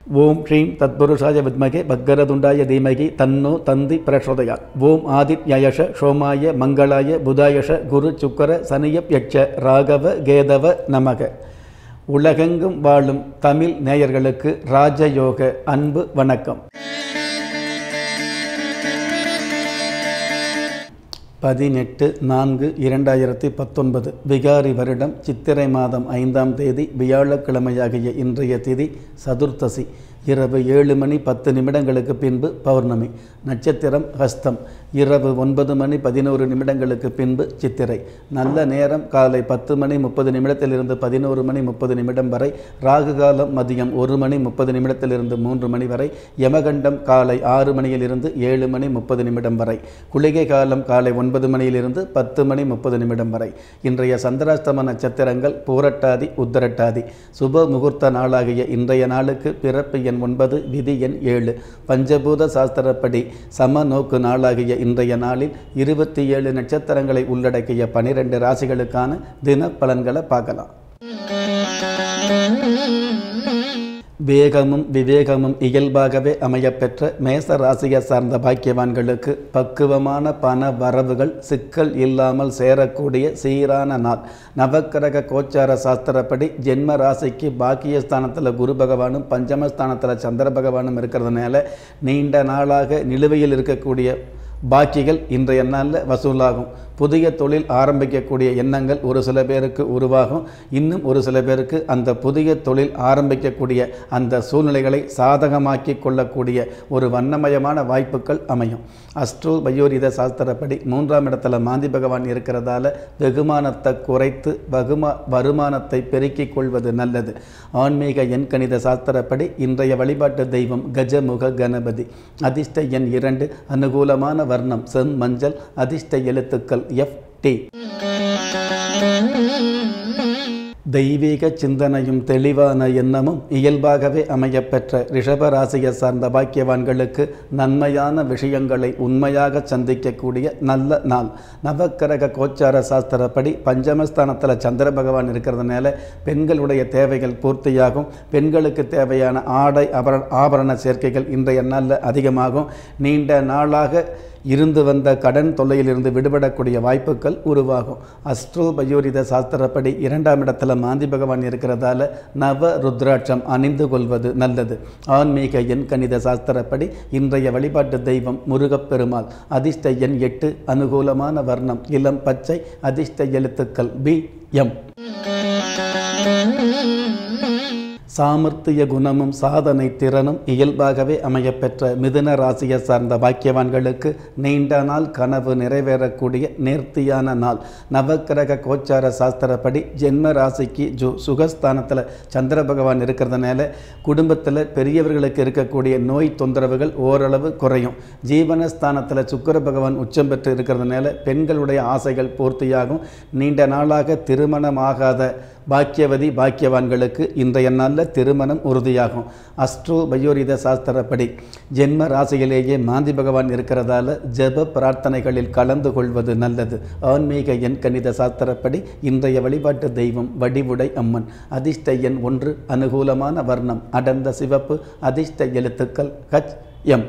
ஓம் ஸ்ரீம் தத்புருஷாய வித்மகே பக்கரதுண்டாய தீமகி தன்னோ தந்தி பிரசோதயாத். ஓம் ஆதித்யயஷ சோமாய மங்களாய புதாயஷ குரு சுக்கர சனியப் யட்ச ராகவ கேதவ நமக. உலகெங்கும் வாழும் தமிழ் நேயர்களுக்கு ராஜயோக அன்பு வணக்கம். 18/4/2019 விகாரி வருடம் சித்திரை மாதம் 5ஆம் தேதி வியாழக்கிழமையாகிய இன்றைய திதி சதுர்த்தசி. இரவு 7:10 பின்பு பௌர்ணமி. நட்சத்திரம் ஹஸ்தம். இரவு 9:11 பின்பு சித்திரை. நல்ல நேரம் காலை 10:30 11:30 வரை. ராகு காலம் மதியம் 1:30 3 வரை. யமகண்டம் காலை 6 மணியிலிருந்து 7:30 வரை. குளிகை காலம் காலை 9 மணியிலிருந்து 10:30 வரை. இன்றைய சந்திராஷ்டம நட்சத்திரங்கள் பூரட்டாதி உத்தரட்டாதி. சுப முகூர்த்த நாளாகிய இன்றைய நாளுக்கு பிறப்பு எண் 9, விதி எண் 7. பஞ்சபூத சாஸ்திரப்படி சம நோக்கு நாளாகிய இன்றைய நாளில் 27 நட்சத்திரங்களை உள்ளடக்கிய 12 ராசிகளுக்கான தின பலன்களை பார்க்கலாம். வேகமும் விவேகமும் இயல்பாகவே அமையப்பெற்ற மேச ராசியை சார்ந்த பாக்கியவான்களுக்கு பக்குவமான பண வரவுகள் சிக்கல் இல்லாமல் சேரக்கூடிய சீரான நாள். நவக்கிரக கோச்சார சாஸ்திரப்படி ஜென்ம ராசிக்கு பாக்கியஸ்தானத்தில் குரு பகவானும் பஞ்சமஸ்தானத்தில் சந்திர பகவானும் இருக்கிறதுனால நீண்ட நாளாக நிலுவையில் இருக்கக்கூடிய பாக்கிகள் இன்றைய நாளில் வசூலாகும். புதிய தொழில் ஆரம்பிக்கக்கூடிய எண்ணங்கள் ஒரு சில பேருக்கு உருவாகும். இன்னும் ஒரு சில பேருக்கு அந்த புதிய தொழில் ஆரம்பிக்கக்கூடிய அந்த சூழ்நிலைகளை சாதகமாக்கி கொள்ளக்கூடிய ஒரு வண்ணமயமான வாய்ப்புகள் அமையும். அஸ்ட்ரோ பயோரித சாஸ்திரப்படி 3ஆம் இடத்துல மாந்தி பகவான் இருக்கிறதால வெகுமானத்தை குறைத்து வருமானத்தை பெருக்கிக் கொள்வது நல்லது. ஆன்மீக எண்கணித சாஸ்திரப்படி இன்றைய வழிபாட்டு தெய்வம் கஜமுக கணபதி. அதிர்ஷ்ட எண் 2. அனுகூலமான வர்ணம் செம் மஞ்சள். அதிர்ஷ்ட எழுத்துக்கள் FT. தெய்வீக சிந்தனையும் தெளிவான எண்ணமும் இயல்பாகவே அமையப்பெற்ற ரிஷபராசியை சார்ந்த பாக்கியவான்களுக்கு நன்மையான விஷயங்களை உண்மையாக சந்திக்கக்கூடிய நல்ல நாள். நவக்கிரக கோச்சார சாஸ்திரப்படி பஞ்சமஸ்தானத்தில் சந்திர பகவான் இருக்கிறதுனால பெண்களுடைய தேவைகள் பூர்த்தியாகும். பெண்களுக்கு தேவையான ஆடை ஆபரண சேர்க்கைகள் இன்றைய நாளில் அதிகமாகும். நீண்ட நாளாக இருந்து வந்த கடன் தொல்லையிலிருந்து விடுபடக்கூடிய வாய்ப்புகள் உருவாகும். அஸ்ட்ரோ பயோரித சாஸ்திரப்படி 2ஆம் இடத்துல மாந்தி பகவான் இருக்கிறதால நவ ருத்ராட்சம் அணிந்து கொள்வது நல்லது. ஆன்மீக எண்கணித சாஸ்திரப்படி இன்றைய வழிபாட்டு தெய்வம் முருகப்பெருமாள். அதிர்ஷ்ட எண் 8. அனுகூலமான வர்ணம் இளம் பச்சை. அதிர்ஷ்ட எழுத்துக்கள் BM. சாமர்த்திய குணமும் சாதனை திறனும் இயல்பாகவே அமையப்பெற்ற மிதுன ராசியை சார்ந்த பாக்கியவான்களுக்கு நீண்ட நாள் கனவு நிறைவேறக்கூடிய நேர்த்தியான நாள். நவக்கிரக கோச்சார சாஸ்திரப்படி ஜென்ம ராசிக்கு சுகஸ்தானத்தில் சந்திர பகவான் இருக்கிறதுனால குடும்பத்தில் பெரியவர்களுக்கு இருக்கக்கூடிய நோய் தொந்தரவுகள் ஓரளவு குறையும். ஜீவனஸ்தானத்தில் சுக்கிர பகவான் உச்சம் பெற்று இருக்கிறதுனால பெண்களுடைய ஆசைகள் பூர்த்தியாகும். நீண்ட நாளாக திருமணமாகாத பாக்கியவான்களுக்கு இன்றைய நாளில் திருமணம் உறுதியாகும். அஸ்ட்ரோ பயோரித சாஸ்திரப்படி ஜென்ம ராசியிலேயே மாந்தி பகவான் இருக்கிறதால ஜப பிரார்த்தனைகளில் கலந்து கொள்வது நல்லது. ஆன்மீக எண்கணித சாஸ்திரப்படி இன்றைய வழிபாட்டு தெய்வம் வடிவுடை அம்மன். அதிர்ஷ்ட எண் 1. அனுகூலமான வர்ணம் அடர்ந்த சிவப்பு. அதிர்ஷ்ட எழுத்துக்கள் HM.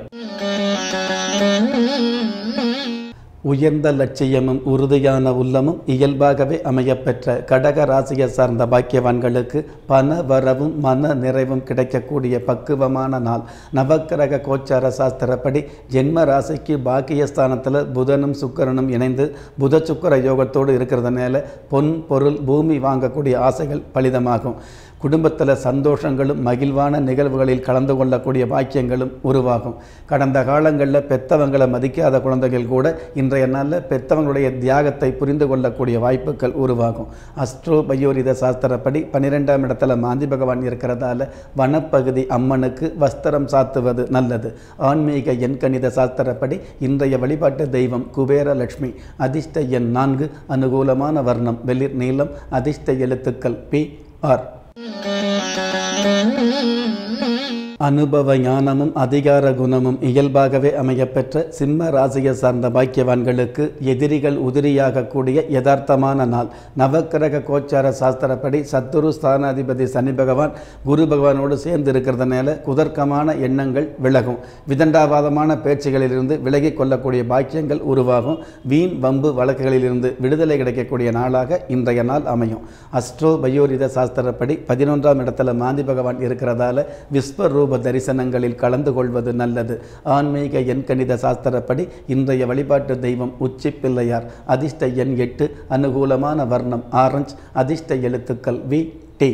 உயர்ந்த லட்சியமும் உறுதியான உள்ளமும் இயல்பாகவே அமையப்பெற்ற கடக ராசியை சார்ந்த பாக்கியவான்களுக்கு பண வரவும் மன நிறைவும் கிடைக்கக்கூடிய பக்குவமான நாள். நவக்கிரக கோச்சார சாஸ்திரப்படி ஜென்ம ராசிக்கு பாக்கியஸ்தானத்தில் புதனும் சுக்கிரனும் இணைந்து புத சுக்கிர யோகத்தோடு இருக்கிறதுனால பொன் பொருள் பூமி வாங்கக்கூடிய ஆசைகள் பலிதமாகும். குடும்பத்தில் சந்தோஷங்களும் மகிழ்வான நிகழ்வுகளில் கலந்து கொள்ளக்கூடிய பாக்கியங்களும் உருவாகும். கடந்த காலங்களில் பெத்தவங்களை மதிக்காத குழந்தைகள் கூட இன்றைய நாளில் பெத்தவங்களுடைய தியாகத்தை புரிந்து கொள்ளக்கூடிய வாய்ப்புகள் உருவாகும். அஸ்ட்ரோ பயோரித சாஸ்திரப்படி 12ஆம் இடத்துல மாந்தி பகவான் இருக்கிறதால வனப்பகுதி அம்மனுக்கு வஸ்திரம் சாத்துவது நல்லது. ஆன்மீக எண்கணித சாஸ்திரப்படி இன்றைய வழிபாட்டு தெய்வம் குபேரலட்சுமி. அதிர்ஷ்ட எண் 4. அனுகூலமான வர்ணம் வெளிர் நீளம். அதிர்ஷ்ட எழுத்துக்கள் PR. அனுபவ ஞானமும் அதிகார குணமும் இயல்பாகவே அமையப்பெற்ற சிம்ம ராசியை சார்ந்த பாக்கியவான்களுக்கு எதிரிகள் உதிரியாகக்கூடிய யதார்த்தமான நாள். நவக்கிரக கோச்சார சாஸ்திரப்படி சத்துரு ஸ்தானாதிபதி சனி பகவான் குரு பகவானோடு சேர்ந்து இருக்கிறதுனால குதர்க்கமான எண்ணங்கள் விலகும். விதண்டாவாதமான பேச்சுகளிலிருந்து விலகி கொள்ளக்கூடிய பாக்கியங்கள் உருவாகும். வீண் வம்பு வழக்குகளிலிருந்து விடுதலை கிடைக்கக்கூடிய நாளாக இன்றைய நாள் அமையும். அஸ்ட்ரோ பயோரித சாஸ்திரப்படி 11ஆம் இடத்துல மாந்தி பகவான் இருக்கிறதால விஸ்வரூப தரிசனங்களில் கலந்து கொள்வது நல்லது. ஆன்மீக எண்கணித சாஸ்திரப்படி இன்றைய வழிபாட்டு தெய்வம் உச்சி பிள்ளையார். அதிர்ஷ்ட எண் 8. அனுகூலமான வர்ணம் ஆரஞ்சு. அதிர்ஷ்ட எழுத்துக்கள் வி டி.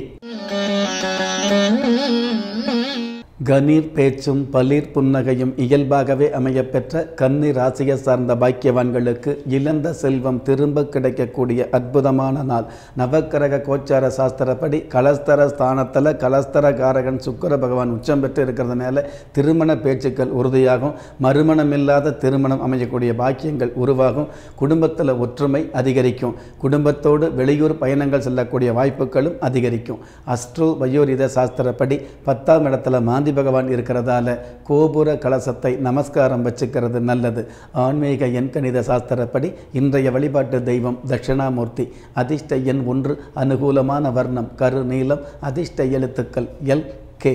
கணீர் பேச்சும் பளிர் புன்னகையும் இயல்பாகவே அமையப்பெற்ற கன்னி ராசியை சார்ந்த பாக்கியவான்களுக்கு இழந்த செல்வம் திரும்ப கிடைக்கக்கூடிய அற்புதமான நாள். நவக்கிரக கோச்சார சாஸ்திரப்படி கலஸ்தர ஸ்தானத்தில் கலஸ்தரகாரகன் சுக்கிர பகவான் உச்சம் பெற்று இருக்கிறதுனால திருமண பேச்சுக்கள் உறுதியாகும். மறுமணமில்லாத திருமணம் அமையக்கூடிய பாக்கியங்கள் உருவாகும். குடும்பத்தில் ஒற்றுமை அதிகரிக்கும். குடும்பத்தோடு வெளியூர் பயணங்கள் செல்லக்கூடிய வாய்ப்புகளும் அதிகரிக்கும். அஸ்ட்ரோ பயோரித சாஸ்திரப்படி 10ஆம் இடத்துல மாந்தி பகவான் இருக்கிறதால கோபுர கலசத்தை நமஸ்காரம் வச்சுக்கிறது நல்லது. ஆன்மீக எண்கணித சாஸ்திரப்படி இன்றைய வழிபாட்டு தெய்வம் தட்சிணாமூர்த்தி. அதிர்ஷ்ட எண் 1. அனுகூலமான வர்ணம் கரு நீலம். அதிர்ஷ்ட எழுத்துக்கள் எல் கே.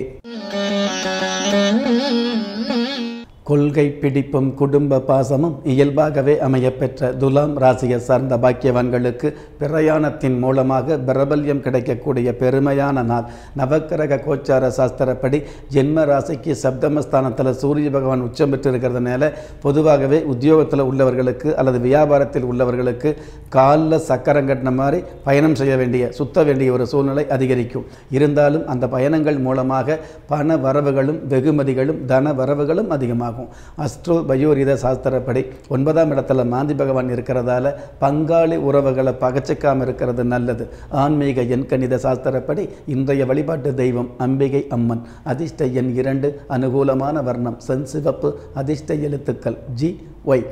கொள்கை பிடிப்பும் குடும்ப பாசமும் இயல்பாகவே அமையப்பெற்ற துலாம் ராசியை சார்ந்த பாக்கியவான்களுக்கு பிரயாணத்தின் மூலமாக பிரபல்யம் கிடைக்கக்கூடிய பெருமையான நாள். நவக்கிரக கோச்சார சாஸ்திரப்படி ஜென்ம ராசிக்கு சப்தமஸ்தானத்தில் சூரிய பகவான் உச்சம் பெற்று இருக்கிறதுனால பொதுவாகவே உத்தியோகத்தில் உள்ளவர்களுக்கு அல்லது வியாபாரத்தில் உள்ளவர்களுக்கு காலில் சக்கரம் கட்டின மாதிரி பயணம் செய்ய வேண்டிய சுத்த வேண்டிய ஒரு சூழ்நிலை அதிகரிக்கும். இருந்தாலும் அந்த பயணங்கள் மூலமாக பண வரவுகளும் வெகுமதிகளும் தன வரவுகளும் அதிகமாகும். அஸ்ட்ரோ பயோரித சாஸ்திரப்படி 9ஆம் இடத்துல மாந்தி பகவான் இருக்கிறதால பங்காளி உறவுகளை பகச்சிக்காமல் இருக்கிறது நல்லது. ஆன்மீக எண்கணித சாஸ்திரப்படி இன்றைய வழிபாட்டு தெய்வம் அம்பிகை அம்மன். அதிர்ஷ்ட எண் 2. அனுகூலமான வர்ணம் செஞ்சிவப்பு. அதிர்ஷ்ட எழுத்துக்கள் ஜி ஒய்.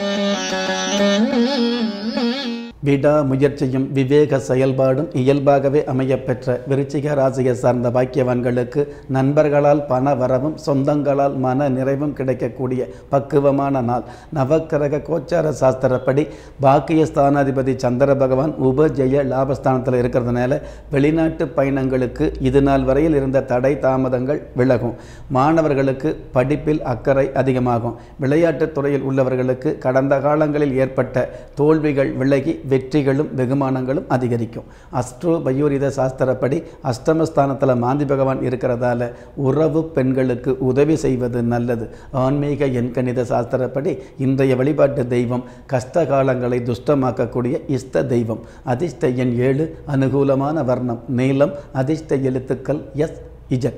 விடா முயற்சியும் விவேக செயல்பாடும் இயல்பாகவே அமையப்பெற்ற விருச்சிக ராசியை சார்ந்த பாக்கியவான்களுக்கு நண்பர்களால் பண வரவும் சொந்தங்களால் மன நிறைவும் கிடைக்கக்கூடிய பக்குவமான நாள். நவக்கிரக கோச்சார சாஸ்திரப்படி பாக்கிய ஸ்தானாதிபதி சந்திர பகவான் உபஜெய லாபஸ்தானத்தில் இருக்கிறதுனால வெளிநாட்டு பயணங்களுக்கு இது நாள் வரையில் இருந்த தடை தாமதங்கள் விலகும். மாணவர்களுக்கு படிப்பில் அக்கறை அதிகமாகும். விளையாட்டுத் துறையில் உள்ளவர்களுக்கு கடந்த காலங்களில் ஏற்பட்ட தோல்விகள் விலகி வெற்றிகளும் வெகுமானங்களும் அதிகரிக்கும். அஸ்ட்ரோ பயோரித சாஸ்திரப்படி அஷ்டமஸ்தானத்தில் மாந்தி பகவான் இருக்கிறதால உறவு பெண்களுக்கு உதவி செய்வது நல்லது. ஆன்மீக எண்கணித சாஸ்திரப்படி இன்றைய வழிபாட்டு தெய்வம் கஷ்ட காலங்களை துஷ்டமாக்கக்கூடிய இஷ்ட தெய்வம். அதிர்ஷ்ட எண் 7. அனுகூலமான வர்ணம் நீலம். அதிர்ஷ்ட எழுத்துக்கள் எஸ் இஜட்.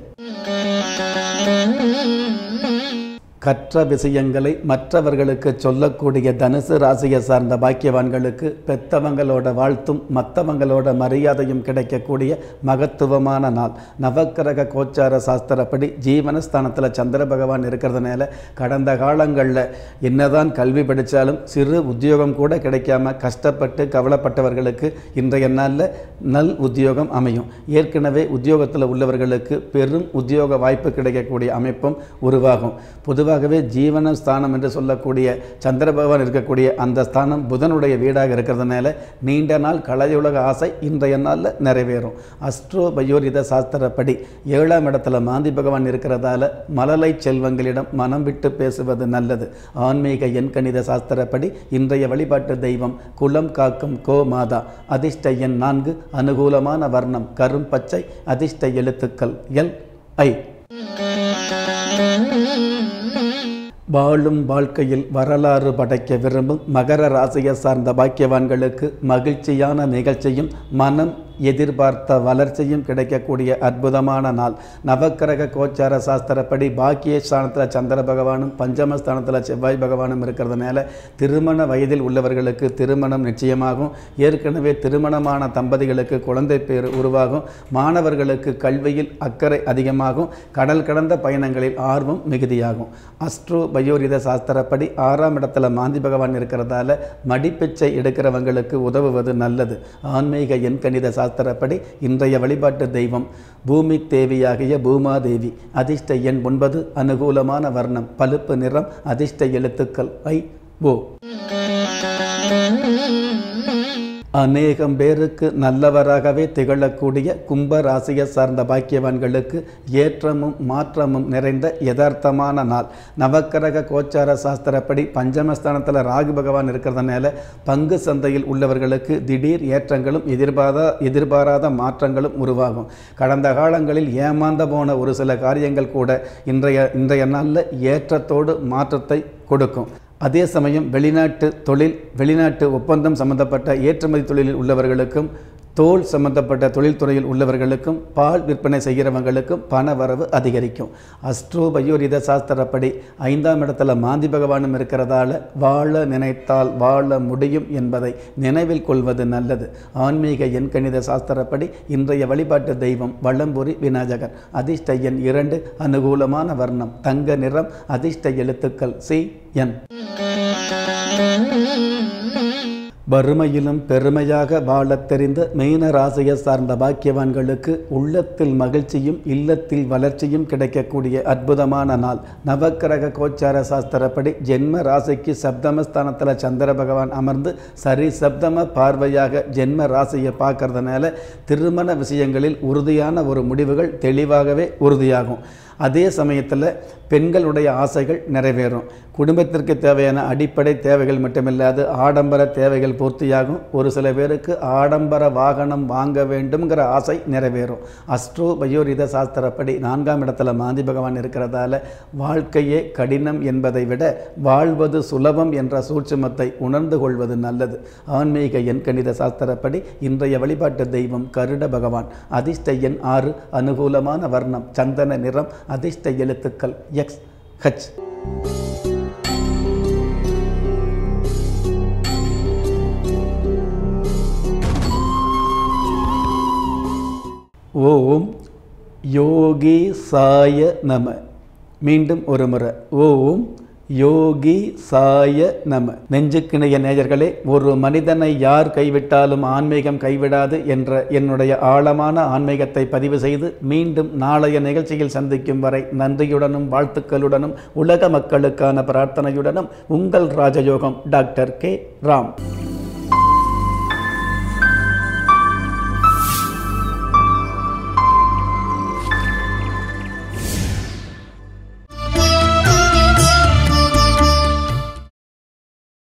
கற்ற விஷயங்களை மற்றவர்களுக்கு சொல்லக்கூடிய தனுசு ராசியை சார்ந்த பாக்கியவான்களுக்கு பெத்தவங்களோட வாழ்த்தும் மற்றவங்களோட மரியாதையும் கிடைக்கக்கூடிய மகத்துவமான நாள். நவக்கிரக கோச்சார சாஸ்திரப்படி ஜீவனஸ்தானத்தில் சந்திர பகவான் இருக்கிறதுனால கடந்த காலங்களில் என்னதான் கல்வி படித்தாலும் சிறு உத்தியோகம் கூட கிடைக்காம கஷ்டப்பட்டு கவலைப்பட்டவர்களுக்கு இன்றைய நாளில் நல் உத்தியோகம் அமையும். ஏற்கனவே உத்தியோகத்தில் உள்ளவர்களுக்கு பெரும் உத்தியோக வாய்ப்பு கிடைக்கக்கூடிய அமைப்பும் உருவாகும். பொதுவாகவே ஜீவன ஸ்தானம் என்று சொல்லக்கூடிய சந்திர பகவான் இருக்கக்கூடிய அந்த ஸ்தானம் புதனுடைய வீடாக இருக்கிறதுனால நீண்ட நாள் கலையுலக ஆசை இன்றைய நாளில் நிறைவேறும். அஸ்ட்ரோ பயோரித சாஸ்திரப்படி 7ஆம் இடத்துல மாந்தி பகவான் இருக்கிறதால மழலை செல்வங்களிடம் மனம் விட்டு பேசுவது நல்லது. ஆன்மீக எண்கணித சாஸ்திரப்படி இன்றைய வழிபாட்டு தெய்வம் குலம் காக்கும் கோ மாதா. அதிர்ஷ்ட எண் 4. அனுகூலமான வர்ணம் கரும் பச்சை. அதிர்ஷ்ட எழுத்துக்கள் எல் ஐ. வாழும் வாழ்க்கையில் வரலாறு படைக்க விரும்பும் மகர ராசியை சார்ந்த பாக்கியவான்களுக்கு மகிழ்ச்சியான நிகழ்ச்சியும் மனம் எதிர்பார்த்த வளர்ச்சியும் கிடைக்கக்கூடிய அற்புதமான நாள். நவக்கிரக கோச்சார சாஸ்திரப்படி பாக்கிய ஸ்தானத்தில் சந்திர பகவானும் பஞ்சமஸ்தானத்தில் செவ்வாய் பகவானும் இருக்கிறதுனால திருமண வயதில் உள்ளவர்களுக்கு திருமணம் நிச்சயமாகும். ஏற்கனவே திருமணமான தம்பதிகளுக்கு குழந்தை பேர் உருவாகும். மாணவர்களுக்கு கல்வியில் அக்கறை அதிகமாகும். கடல் கடந்த பயணங்களில் ஆர்வம் மிகுதியாகும். அஸ்ட்ரோ பயோரித சாஸ்திரப்படி 6ஆம் இடத்துல மாந்தி பகவான் இருக்கிறதால மடிப்பிச்சை எடுக்கிறவங்களுக்கு உதவுவது நல்லது. ஆன்மீக எண்கணித சாஸ்திரப்படி இன்றைய வழிபாட்டு தெய்வம் பூமி தேவியாகிய பூமாதேவி. அதிர்ஷ்ட எண் 9, அனுகூலமான வர்ணம் பழுப்பு நிறம், அதிர்ஷ்ட எழுத்துக்கள் ஐ ஓ. அநேகம் பேருக்கு நல்லவராகவே திகழக்கூடிய கும்ப ராசியை சார்ந்த பாக்கியவான்களுக்கு ஏற்றமும் மாற்றமும் நிறைந்த யதார்த்தமான நாள். நவக்கிரக கோச்சார சாஸ்திரப்படி பஞ்சமஸ்தானத்தில் ராகு பகவான் இருக்கிறதுனால பங்கு சந்தையில் உள்ளவர்களுக்கு திடீர் ஏற்றங்களும் எதிர்பாராத மாற்றங்களும் உருவாகும். கடந்த காலங்களில் ஏமாந்து போன ஒரு சில காரியங்கள் கூட இன்றைய நாளில் ஏற்றத்தோடு மாற்றத்தை கொடுக்கும். அதே சமயம் வெளிநாட்டு ஒப்பந்தம் சம்பந்தப்பட்ட ஏற்றுமதி தொழிலில் உள்ளவர்களுக்கும், தோல் சம்பந்தப்பட்ட தொழில்துறையில் உள்ளவர்களுக்கும், பால் விற்பனை செய்கிறவங்களுக்கும் பண வரவு அதிகரிக்கும். அஸ்ட்ரோபயோரித சாஸ்திரப்படி 5ஆம் இடத்துல மாந்தி பகவானும் இருக்கிறதால வாழ நினைத்தால் வாழ முடியும் என்பதை நினைவில் கொள்வது நல்லது. ஆன்மீக எண்கணித சாஸ்திரப்படி இன்றைய வழிபாட்டு தெய்வம் வலம்புரி விநாயகர். அதிர்ஷ்ட எண் 2, அனுகூலமான வர்ணம் தங்க நிறம், அதிர்ஷ்ட எழுத்துக்கள் சி என். வறுமையிலும் பெருமையாக வாழத் தெரிந்த மீன ராசியை சார்ந்த பாக்கியவான்களுக்கு உள்ளத்தில் மகிழ்ச்சியும் இல்லத்தில் வளர்ச்சியும் கிடைக்கக்கூடிய அற்புதமான நாள். நவக்கிரக கோச்சார சாஸ்திரப்படி ஜென்ம ராசிக்கு சப்தமஸ்தானத்தில் சந்திர பகவான் அமர்ந்து சரி சப்தம பார்வையாக ஜென்ம ராசியை பார்க்கறதுனால திருமண விஷயங்களில் உறுதியான ஒரு முடிவுகள் தெளிவாகவே உறுதியாகும். அதே சமயத்தில் பெண்களுடைய ஆசைகள் நிறைவேறும். குடும்பத்திற்கு தேவையான அடிப்படை தேவைகள் மட்டுமில்லாது ஆடம்பர தேவைகள் பூர்த்தியாகும். ஒரு சில பேருக்கு ஆடம்பர வாகனம் வாங்க வேண்டும்ங்கிற ஆசை நிறைவேறும். அஸ்ட்ரோ பயோரித சாஸ்திரப்படி 4ஆம் இடத்துல மாந்தி பகவான் இருக்கிறதால வாழ்க்கையே கடினம் என்பதை விட வாழ்வது சுலபம் என்ற சூட்சுமத்தை உணர்ந்து கொள்வது நல்லது. ஆன்மீக எண்கணித சாஸ்திரப்படி இன்றைய வழிபாட்டு தெய்வம் கருட பகவான். அதிர்ஷ்ட எண் 6, அனுகூலமான வர்ணம் சந்தன நிறம், அதிர்ஷ்ட எழுத்துக்கள் எக்ஸ் ஹச். ஓம் யோகி சாய நம. மீண்டும் ஒரு முறை ஓம் யோகி சாய நம. நெஞ்சுக்கிணைய நேயர்களே, ஒரு மனிதனை யார் கைவிட்டாலும் ஆன்மீகம் கைவிடாது என்ற என்னுடைய ஆழமான ஆன்மீகத்தை பதிவு செய்து மீண்டும் நாளைய நிகழ்ச்சியில் சந்திக்கும் வரை நன்றியுடனும் வாழ்த்துக்களுடனும் உலக மக்களுக்கான பிரார்த்தனையுடனும் உங்கள் ராஜயோகம் டாக்டர் கே ராம்.